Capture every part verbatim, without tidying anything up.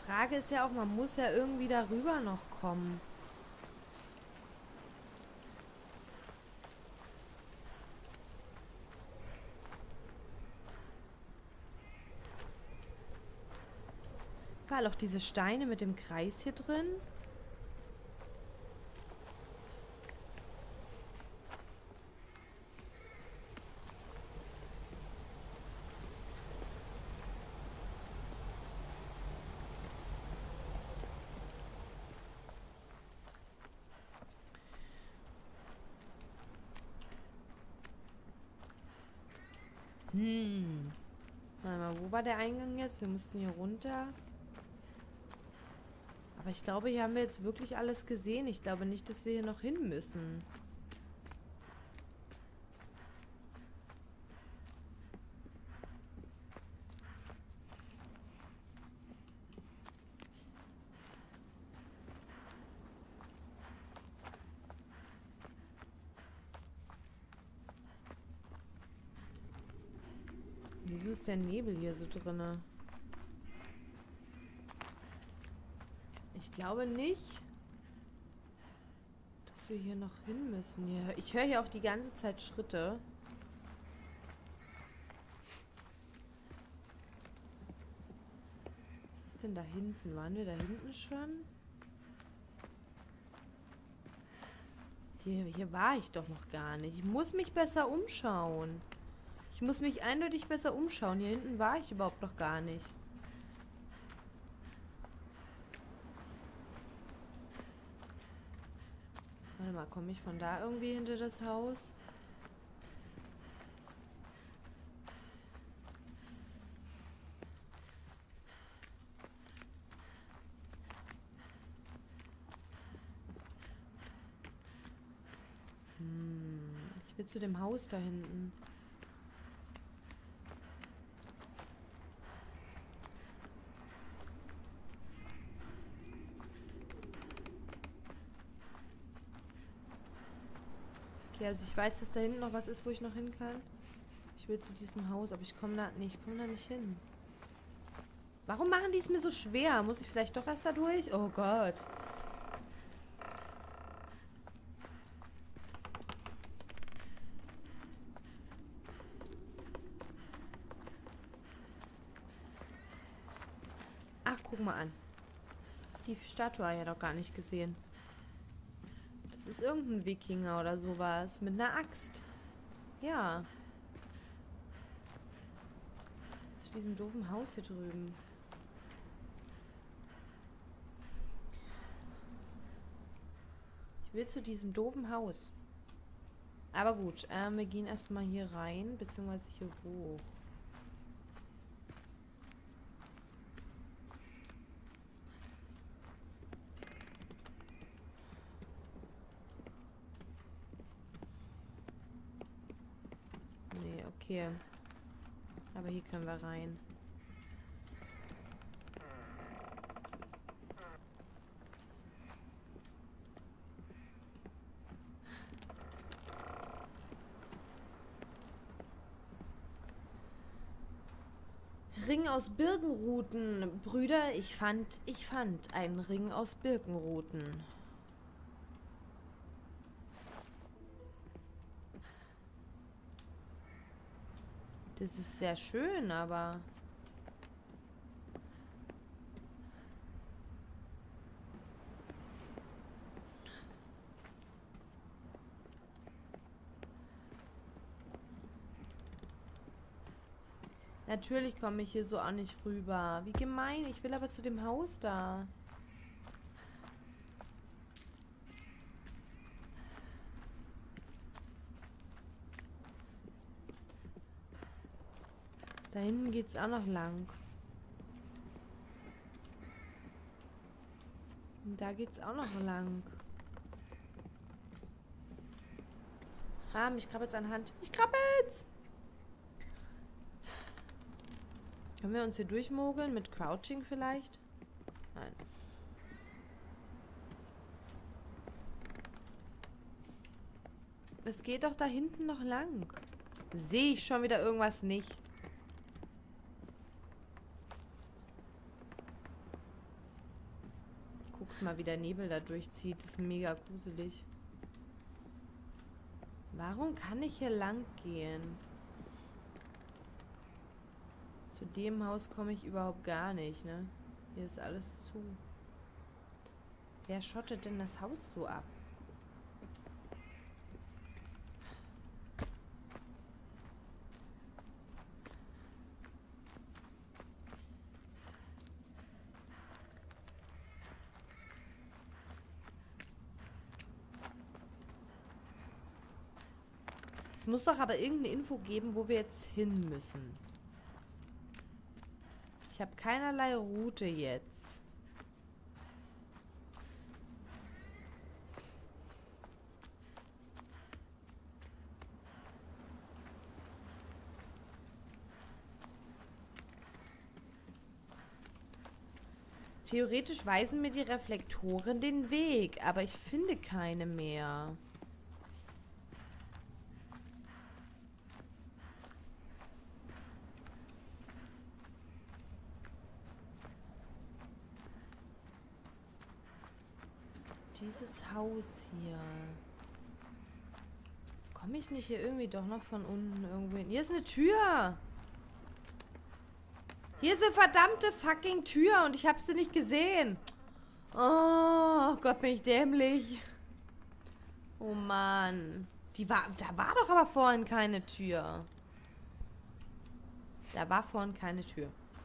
Frage ist ja auch, man muss ja irgendwie darüber noch kommen. War auch diese Steine mit dem Kreis hier drin? Hm. Warte mal, wo war der Eingang jetzt? Wir mussten hier runter. Aber ich glaube, hier haben wir jetzt wirklich alles gesehen. Ich glaube nicht, dass wir hier noch hin müssen. Wieso ist der Nebel hier so drinne? Ich glaube nicht, dass wir hier noch hin müssen. Hier, ich höre hier auch die ganze Zeit Schritte. Was ist denn da hinten? Waren wir da hinten schon? Hier, hier war ich doch noch gar nicht. Ich muss mich besser umschauen. Ich muss mich eindeutig besser umschauen. Hier hinten war ich überhaupt noch gar nicht. Warte mal, komme ich von da irgendwie hinter das Haus? Hm, ich will zu dem Haus da hinten. Okay, also ich weiß, dass da hinten noch was ist, wo ich noch hin kann. Ich will zu diesem Haus, aber ich komme da... Nee, ich komme da nicht hin. Warum machen die es mir so schwer? Muss ich vielleicht doch erst da durch? Oh Gott. Ach, guck mal an. Die Statue habe ich ja doch gar nicht gesehen. Das ist irgendein Wikinger oder sowas. Mit einer Axt. Ja. Zu diesem doofen Haus hier drüben. Ich will zu diesem doofen Haus. Aber gut, äh, wir gehen erstmal hier rein, beziehungsweise hier hoch. Nee, okay. Aber hier können wir rein. Ring aus Birkenruten. Brüder, ich fand, ich fand einen Ring aus Birkenruten. Das ist sehr schön, aber... Natürlich komme ich hier so auch nicht rüber. Wie gemein. Ich will aber zu dem Haus da. Da hinten geht's auch noch lang. Und da geht's auch noch lang. Ah, mich krabbelt's an Hand. Mich krabbelt's! Können wir uns hier durchmogeln? Mit Crouching vielleicht? Nein. Es geht doch da hinten noch lang. Sehe ich schon wieder irgendwas nicht? Guckt mal, wie der Nebel da durchzieht. Das ist mega gruselig. Warum kann ich hier lang gehen? Zu dem Haus komme ich überhaupt gar nicht, ne? Hier ist alles zu. Wer schottet denn das Haus so ab? Es muss doch aber irgendeine Info geben, wo wir jetzt hin müssen. Ich habe keinerlei Route jetzt. Theoretisch weisen mir die Reflektoren den Weg, aber ich finde keine mehr. Dieses Haus hier. Komme ich nicht hier irgendwie doch noch von unten irgendwo hin? Hier ist eine Tür! Hier ist eine verdammte fucking Tür und ich habe sie nicht gesehen. Oh Gott, bin ich dämlich. Oh Mann. Die war, da war doch aber vorhin keine Tür. Da war vorhin keine Tür.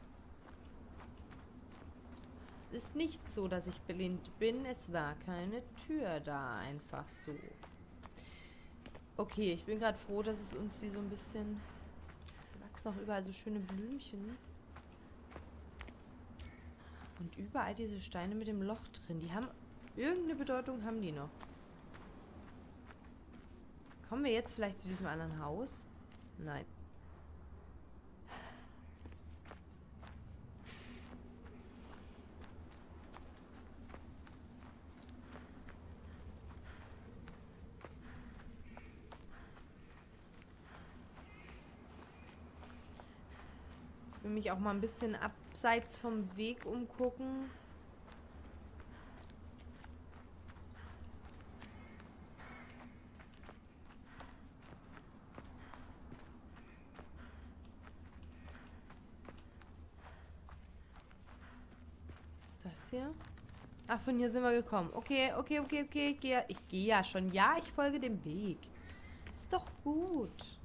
Es ist nicht so, dass ich blind bin. Es war keine Tür da, einfach so. Okay, ich bin gerade froh, dass es uns die so ein bisschen... Da wachsen auch überall so schöne Blümchen. Und überall diese Steine mit dem Loch drin. Die haben... Irgendeine Bedeutung haben die noch. Kommen wir jetzt vielleicht zu diesem anderen Haus? Nein. Ich will mich auch mal ein bisschen abseits vom Weg umgucken. Was ist das hier? Ach, von hier sind wir gekommen. Okay, okay, okay, okay. Ich gehe, ich gehe ja schon. Ja, ich folge dem Weg. Ist doch gut.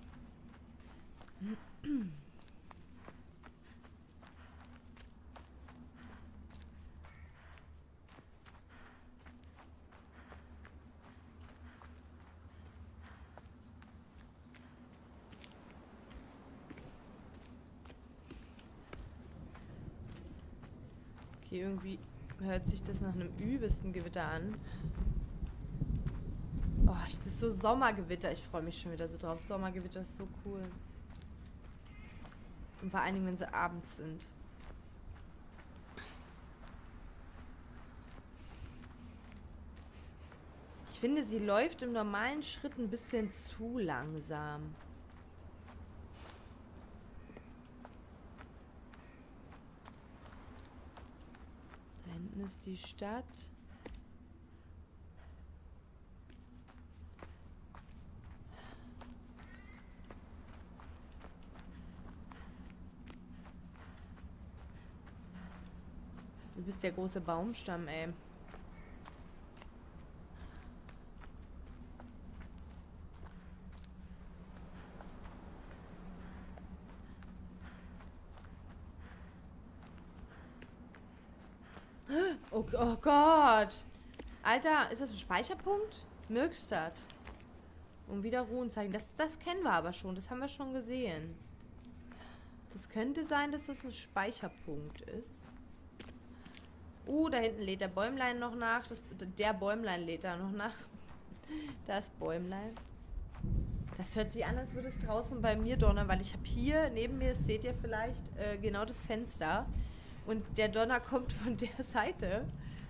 Okay, irgendwie hört sich das nach einem übelsten Gewitter an. Oh, das ist so Sommergewitter. Ich freue mich schon wieder so drauf. Sommergewitter ist so cool. Und vor allen Dingen, wenn sie abends sind. Ich finde, sie läuft im normalen Schritt ein bisschen zu langsam. Da hinten ist die Stadt. Du bist der große Baumstamm, ey. Oh, oh Gott. Alter, ist das ein Speicherpunkt? Mirkstadt. Um wieder Ruhen zeigen. Das, das kennen wir aber schon. Das haben wir schon gesehen. Das könnte sein, dass das ein Speicherpunkt ist. Uh, da hinten lädt der Bäumlein noch nach. Das, der Bäumlein lädt da noch nach. Das Bäumlein. Das hört sich an, als würde es draußen bei mir donnern, weil ich habe hier neben mir, das seht ihr vielleicht, äh, genau das Fenster. Und der Donner kommt von der Seite.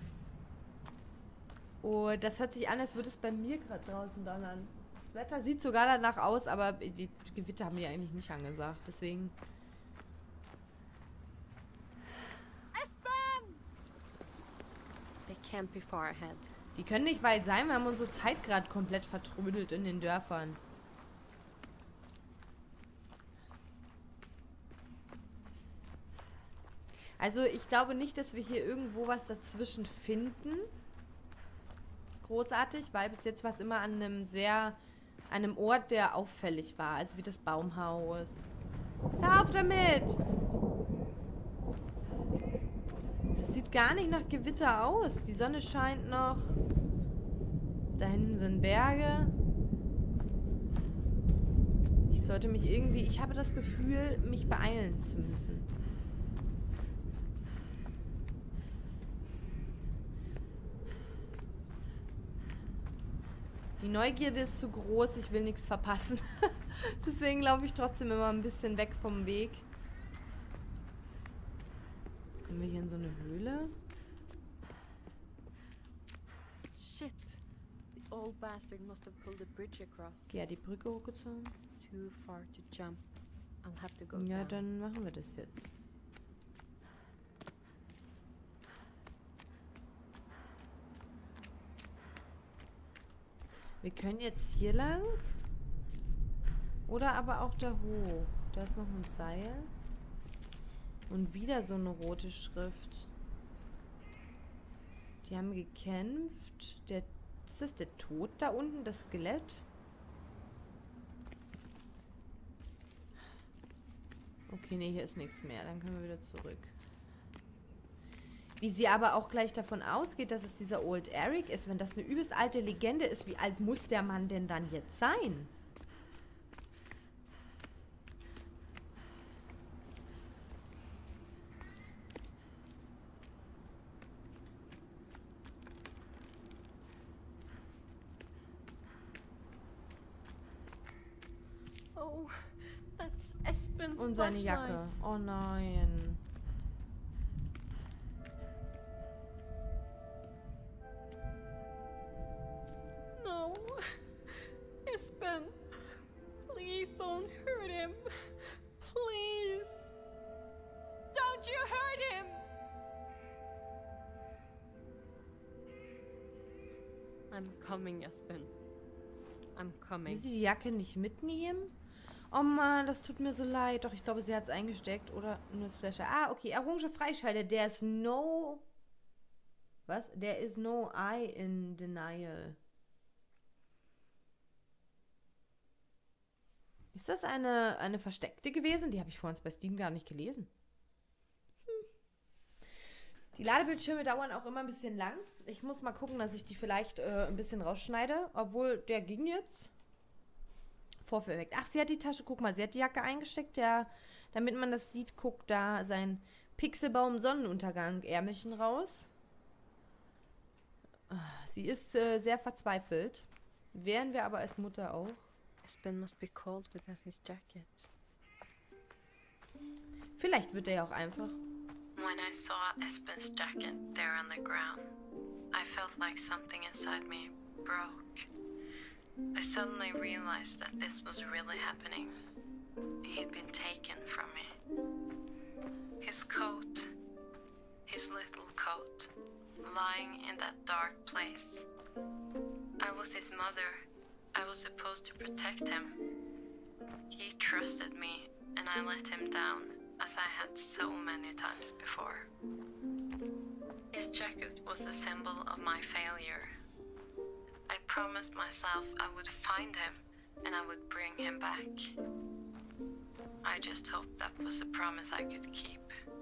Und das hört sich an, als würde es bei mir gerade draußen donnern. Das Wetter sieht sogar danach aus, aber die Gewitter haben die eigentlich nicht angesagt. Deswegen... can't be far ahead. Die können nicht weit sein, wir haben unsere Zeit gerade komplett vertrödelt in den Dörfern. Also ich glaube nicht, dass wir hier irgendwo was dazwischen finden. Großartig, weil bis jetzt war es immer an einem sehr, an einem Ort, der auffällig war. Also wie das Baumhaus. Hör auf damit! Das sieht gar nicht nach Gewitter aus. Die Sonne scheint noch. Da hinten sind Berge. Ich sollte mich irgendwie... Ich habe das Gefühl, mich beeilen zu müssen. Die Neugierde ist zu groß, ich will nichts verpassen. Deswegen laufe ich trotzdem immer ein bisschen weg vom Weg. Jetzt kommen wir hier in so eine Höhle. Shit. The old bastard must have pulled the bridge across. Okay, ja, die Brücke hochgezogen. Too far to jump. I'll have to go Ja, down. dann machen wir das jetzt. Wir können jetzt hier lang. Oder aber auch da hoch. Da ist noch ein Seil. Und wieder so eine rote Schrift. Die haben gekämpft. Der, ist das der Tod da unten? Das Skelett? Okay, nee, hier ist nichts mehr. Dann können wir wieder zurück. Wie sie aber auch gleich davon ausgeht, dass es dieser Old Eric ist. Wenn das eine übelst alte Legende ist, wie alt muss der Mann denn dann jetzt sein? Oh, that's Espen's Und seine Jacke. flashlight. Oh nein. No. Espen. Please don't hurt him. Please. Don't you hurt him. I'm coming, Espen. I'm Will coming. sie die Jacke nicht mitnehmen? Oh Mann, das tut mir so leid. Doch, ich glaube, sie hat es eingesteckt. Oder nur das Flasche. Ah, okay. Errungenscher Freischalter. Der ist no... Was? Der ist no I in denial. Ist das eine, eine versteckte gewesen? Die habe ich vor uns bei Steam gar nicht gelesen. Hm. Die Ladebildschirme dauern auch immer ein bisschen lang. Ich muss mal gucken, dass ich die vielleicht äh, ein bisschen rausschneide. Obwohl, der ging jetzt. Vorführeffekt. Ach, sie hat die Tasche, guck mal, sie hat die Jacke eingesteckt, ja, damit man das sieht, guckt da sein Pixelbaum Sonnenuntergang Ärmelchen raus. Sie ist äh, sehr verzweifelt. Wären wir aber als Mutter auch. Espen must be cold without his jacket. Vielleicht wird er ja auch einfach. When I saw Espen's jacket there on the ground, I felt like something inside me broke. I suddenly realized that this was really happening. He'd been taken from me. His coat, his little coat, lying in that dark place. I was his mother. I was supposed to protect him. He trusted me, and I let him down, as I had so many times before. His jacket was a symbol of my failure. I promised myself I would find him, and I would bring him back. I just hoped that was a promise I could keep.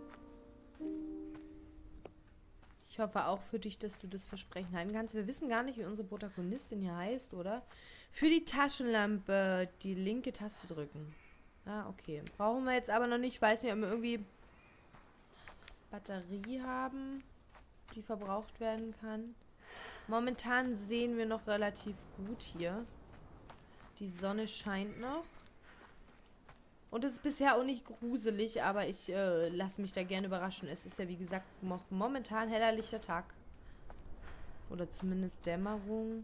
Ich hoffe auch für dich, dass du das Versprechen halten kannst. Wir wissen gar nicht, wie unsere Protagonistin hier heißt, oder? Für die Taschenlampe die linke Taste drücken. Ah, okay. Brauchen wir jetzt aber noch nicht. Ich weiß nicht, ob wir irgendwie Batterie haben, die verbraucht werden kann. Momentan sehen wir noch relativ gut hier. Die Sonne scheint noch. Und es ist bisher auch nicht gruselig, aber ich äh, lasse mich da gerne überraschen. Es ist ja, wie gesagt, noch momentan heller lichter Tag. Oder zumindest Dämmerung.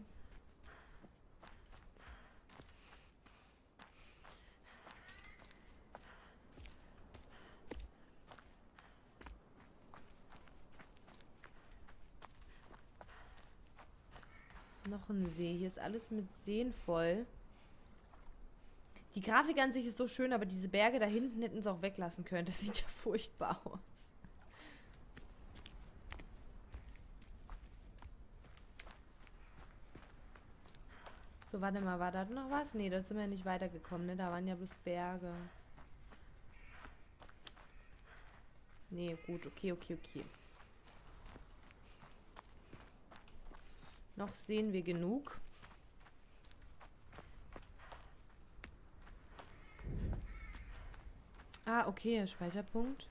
Noch ein See. Hier ist alles mit Seen voll. Die Grafik an sich ist so schön, aber diese Berge da hinten hätten sie auch weglassen können. Das sieht ja furchtbar aus. So, warte mal, war da noch was? Nee, da sind wir ja nicht weitergekommen, ne? Da waren ja bloß Berge. Nee, gut, okay, okay, okay. Noch sehen wir genug. Ah, okay, Speicherpunkt.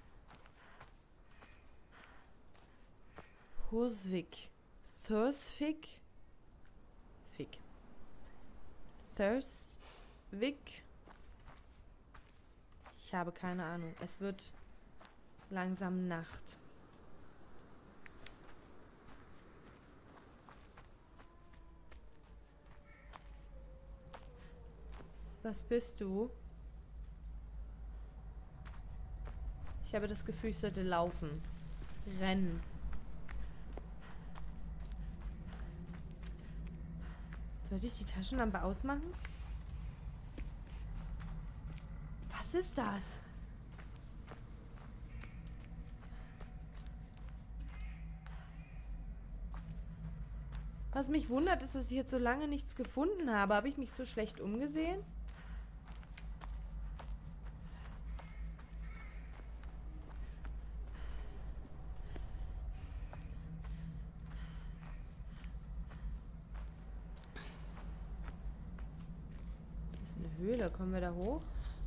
Hursvik. Thursvik. Fick. Thursvik. Ich habe keine Ahnung. Es wird langsam Nacht. Was bist du? Ich habe das Gefühl, ich sollte laufen. Rennen. Sollte ich die Taschenlampe ausmachen? Was ist das? Was mich wundert, ist, dass ich jetzt so lange nichts gefunden habe. Habe ich mich so schlecht umgesehen? Das ist eine Höhle. Kommen wir da hoch?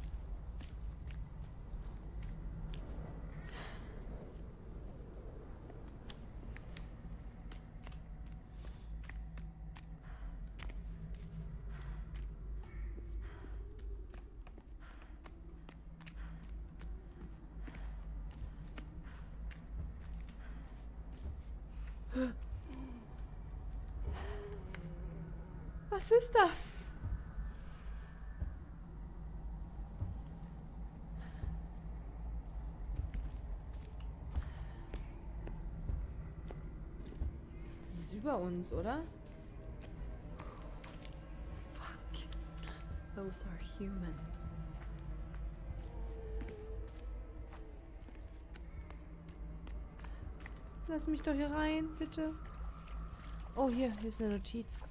Was ist das? Das ist über uns, oder? Fuck. Those are human. Lass mich doch hier rein, bitte. Oh, hier, hier ist eine Notiz.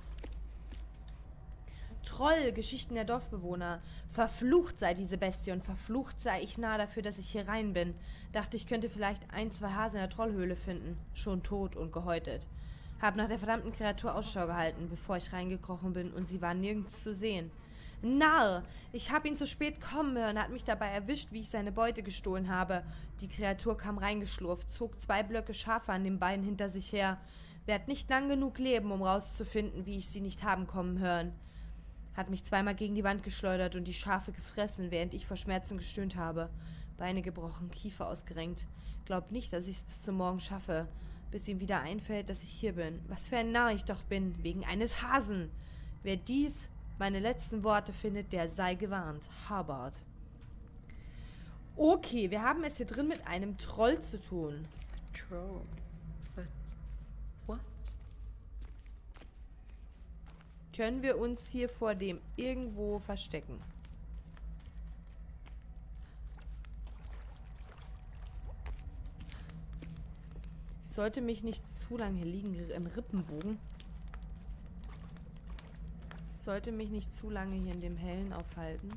Troll, Geschichten der Dorfbewohner. Verflucht sei diese Bestie und verflucht sei ich nah dafür, dass ich hier rein bin. Dachte, ich könnte vielleicht ein, zwei Hasen in der Trollhöhle finden. Schon tot und gehäutet. Hab nach der verdammten Kreatur Ausschau gehalten, bevor ich reingekrochen bin, und sie war nirgends zu sehen. Narr! Ich hab ihn zu spät kommen hören, hat mich dabei erwischt, wie ich seine Beute gestohlen habe. Die Kreatur kam reingeschlurft, zog zwei Blöcke Schafe an den Beinen hinter sich her. Werd nicht lang genug leben, um rauszufinden, wie ich sie nicht haben kommen hören. Hat mich zweimal gegen die Wand geschleudert und die Schafe gefressen, während ich vor Schmerzen gestöhnt habe. Beine gebrochen, Kiefer ausgerenkt. Glaub nicht, dass ich es bis zum Morgen schaffe, bis ihm wieder einfällt, dass ich hier bin. Was für ein Narr ich doch bin, wegen eines Hasen. Wer dies, meine letzten Worte findet, der sei gewarnt. Harbard. Okay, wir haben es hier drin mit einem Troll zu tun. Troll. But what? Können wir uns hier vor dem irgendwo verstecken? Ich sollte mich nicht zu lange hier liegen, in Rippenbogen. Ich sollte mich nicht zu lange hier in dem Hellen aufhalten.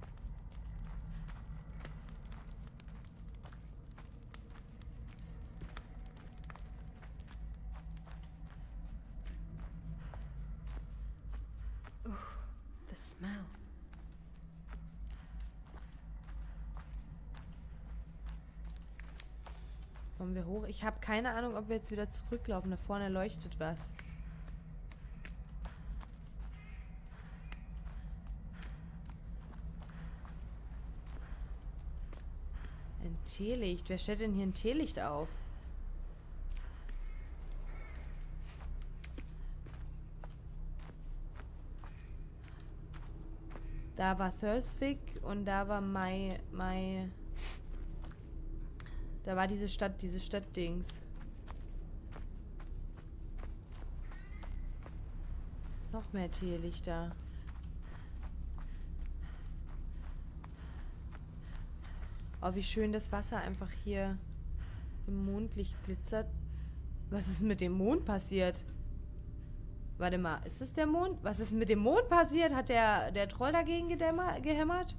The smell. Kommen wir hoch? Ich habe keine Ahnung, ob wir jetzt wieder zurücklaufen. Da vorne leuchtet was. Ein Teelicht. Wer stellt denn hier ein Teelicht auf? Da war Thursvik und da war Mai, Mai. Da war diese Stadt, diese Stadtdings. Noch mehr Teelichter. Oh, wie schön das Wasser einfach hier im Mondlicht glitzert. Was ist mit dem Mond passiert? Warte mal, ist es der Mond? Was ist mit dem Mond passiert? Hat der, der Troll dagegen gedämmer, gehämmert?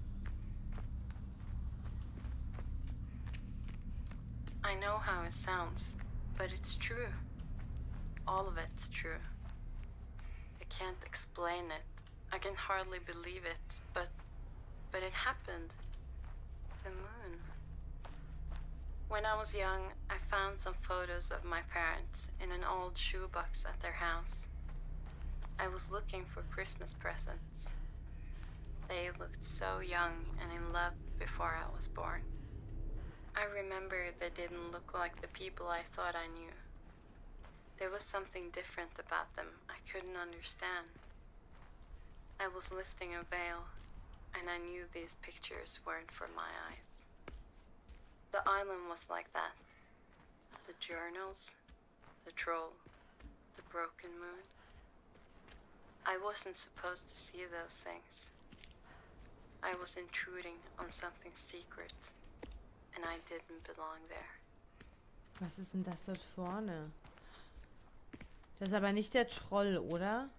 I know how it sounds, but it's true. All of it's true. I can't explain it. I can hardly believe it, but but it happened. The moon. When I was young, I found some photos of my parents in an old shoebox at their house. I was looking for Christmas presents. They looked so young and in love before I was born. I remember they didn't look like the people I thought I knew. There was something different about them I couldn't understand. I was lifting a veil, and I knew these pictures weren't for my eyes. The island was like that. The journals, the troll, the broken moon. I wasn't supposed to see those things. I was intruding on something secret, and I didn't belong there. Was ist denn das dort vorne? Das ist aber nicht der Troll, oder?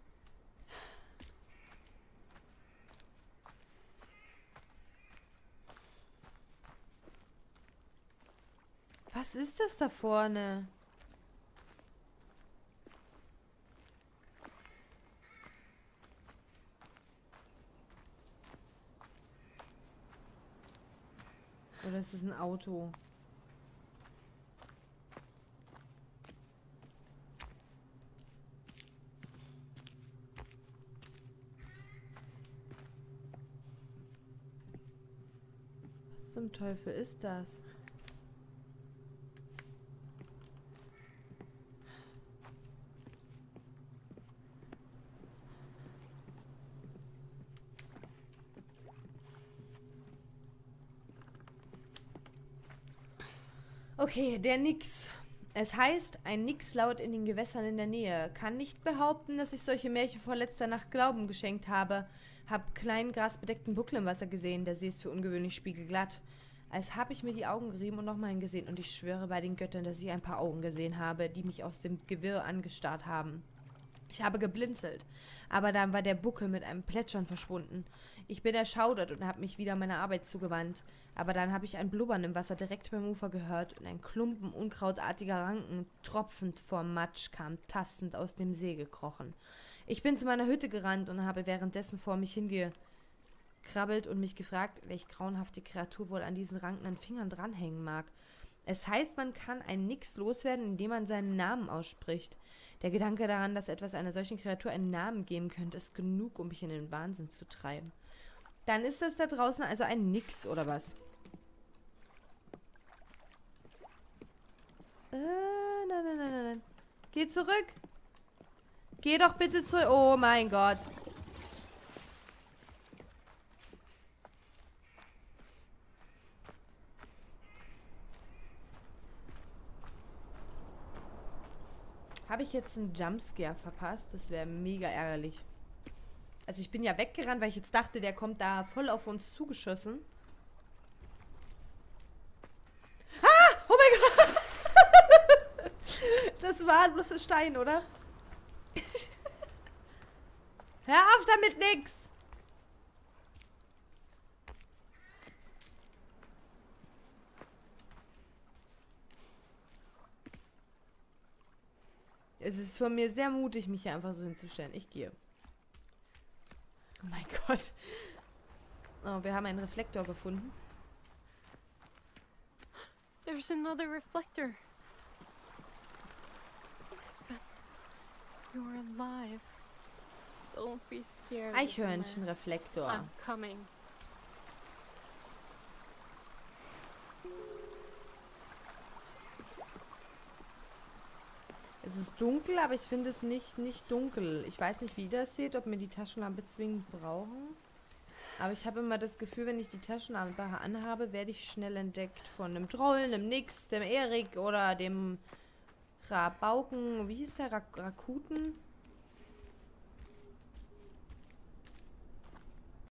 Was ist das da vorne? Oder ist es ein Auto? Was zum Teufel ist das? Okay, der Nix. Es heißt, ein Nix laut in den Gewässern in der Nähe. Kann nicht behaupten, dass ich solche Märchen vor letzter Nacht Glauben geschenkt habe. Hab kleinen grasbedeckten Buckel im Wasser gesehen. Der See ist für ungewöhnlich spiegelglatt. Als habe ich mir die Augen gerieben und nochmal hingesehen. Und ich schwöre bei den Göttern, dass ich ein paar Augen gesehen habe, die mich aus dem Gewirr angestarrt haben. Ich habe geblinzelt, aber dann war der Buckel mit einem Plätschern verschwunden. Ich bin erschaudert und habe mich wieder meiner Arbeit zugewandt. Aber dann habe ich ein Blubbern im Wasser direkt beim Ufer gehört und ein Klumpen unkrautartiger Ranken, tropfend vor Matsch, kam tastend aus dem See gekrochen. Ich bin zu meiner Hütte gerannt und habe währenddessen vor mich hingekrabbelt und mich gefragt, welche grauenhafte Kreatur wohl an diesen rankenden Fingern dranhängen mag. Es heißt, man kann ein Nix loswerden, indem man seinen Namen ausspricht. Der Gedanke daran, dass etwas einer solchen Kreatur einen Namen geben könnte, ist genug, um mich in den Wahnsinn zu treiben. Dann ist das da draußen also ein Nix, oder was? Äh, nein, nein, nein, nein. Geh zurück. Geh doch bitte zurück. Oh mein Gott. Habe ich jetzt einen Jumpscare verpasst? Das wäre mega ärgerlich. Also ich bin ja weggerannt, weil ich jetzt dachte, der kommt da voll auf uns zugeschossen. Ah! Oh mein Gott! Das war bloß ein Stein, oder? Hör auf damit, nix! Es ist von mir sehr mutig, mich hier einfach so hinzustellen. Ich gehe. Oh mein Gott. Oh, wir haben einen Reflektor gefunden. There's another reflector. Lisbeth, you're alive. Don't be scared. Eichhörnchenreflektor. I'm coming. Es ist dunkel, aber ich finde es nicht, nicht dunkel. Ich weiß nicht, wie ihr das seht, ob wir die Taschenlampe zwingend brauchen. Aber ich habe immer das Gefühl, wenn ich die Taschenlampe anhabe, werde ich schnell entdeckt von einem Troll, einem Nix, dem Erik oder dem Rabauken. Wie hieß der? Rak Rakuten?